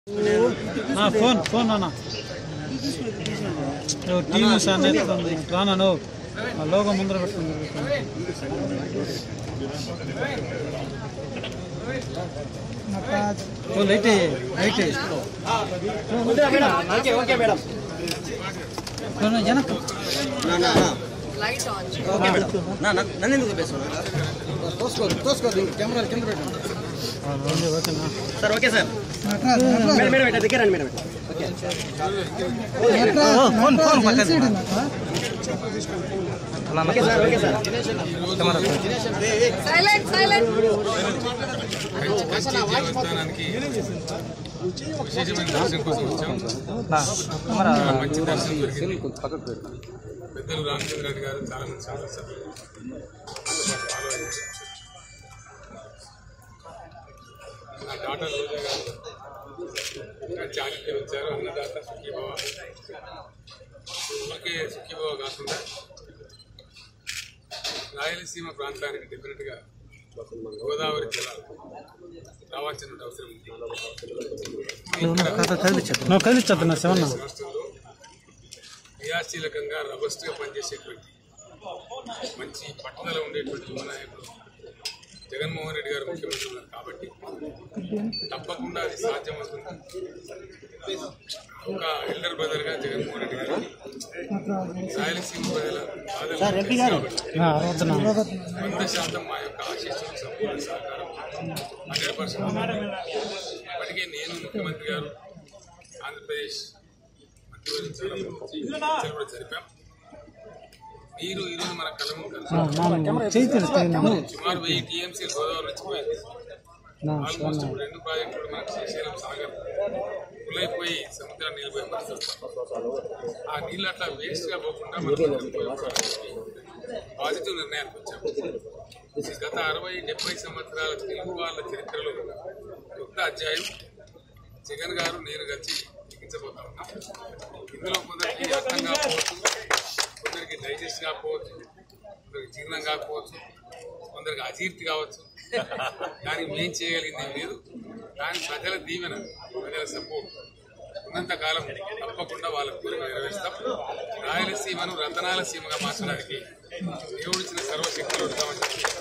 Phone అన్న TV news అనేది రానా నువ్వు ఆ లోగో ముందర పెట్టుకుంది లైట్ జనక్ కెమెరా కింద పెట్టండి సార్. Okay sir. మేడం దగ్గర రండి మేడం. పెద్దలు రామచంద్ర రెడ్డి గారు చాలా మంది శాసనసభ్యులు నా డాక్టర్ రోజా గారు చాటికి వచ్చారు. అన్నదాత సుఖీభవ. ఊరికే సుఖీభవ కాకుండా రాయలసీమ ప్రాంతానికి డెఫినెట్గా గోదావరి జలాలు రావాల్సిన అవసరం ఉంది. సంస్థల్లో క్రియాశీలకంగా రబస్ట్గా పనిచేసేటువంటి మంచి పట్టుదల ఉండేటువంటి మన నాయకుడు జగన్మోహన్ రెడ్డి గారు ముఖ్యమంత్రి ఉన్నారు కాబట్టి తప్పకుండా అది సాధ్యమవుతుంది. ఒక ఎల్డర్ బ్రదర్గా జగన్మోహన్ రెడ్డి గారు రాయలసీమ ప్రజల 100% మా యొక్క ఆశీస్సులకు సంపూర్ణ సహకారం 100%. ఇప్పటికే నేను ముఖ్యమంత్రి గారు ఆంధ్రప్రదేశ్ మంత్రివర్గం కూడా జరిపాం. మీరు ఈరోజు మన కలము సుమారు 1000 టీఎంసీలు గోదావరి నుంచి పోయింది. ఆల్మోస్ట్ 2 ప్రాజెక్టులు మనకు శ్రీశైలం సాగర్ పులైపోయి సముద్రాన్ని నిలిపోయి ఆ నీళ్ళు అట్లా వేస్ట్గా పోకుండా మనం పాజిటివ్ నిర్ణయానికి వచ్చాము. గత 60-70 సంవత్సరాల తెలుగు వాళ్ళ చరిత్రలో కొత్త అధ్యాయం జగన్ గారు నేను కలిసి లిఖించబోతా ఉన్నాం. ఇందులో కొందరికి అర్థం కాకపోవచ్చు, కొందరికి డైజెస్ట్ కాకపోవచ్చు, కొందరికి జీర్ణం కాకపోవచ్చు, కొందరికి అజీర్తి కావచ్చు. దానికి మేం చేయగలిగింది లేదు. కానీ ప్రజల దీవెన, ప్రజల సపోర్ట్ ఉన్నంతకాలం తప్పకుండా వాళ్ళ కోరిక నెరవేరుస్తాం. రాయలసీమను రతనాల సీమగా మార్చడానికి దేవుడిచ్చిన సర్వశక్తులు ఉంటామని చెప్పి